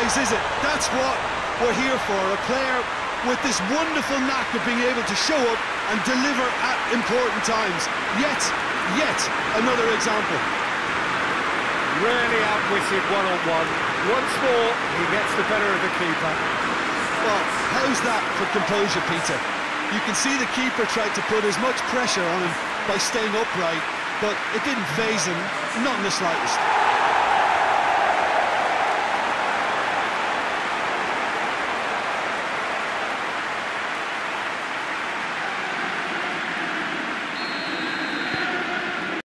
Tevéz, is it? That's what we're here for, a player with this wonderful knack of being able to show up and deliver at important times. Yet another example. Really outwitted one-on-one. Once more, he gets the better of the keeper. Well, how's that for composure, Peter? You can see the keeper tried to put as much pressure on him by staying upright, but it didn't faze him, not in the slightest.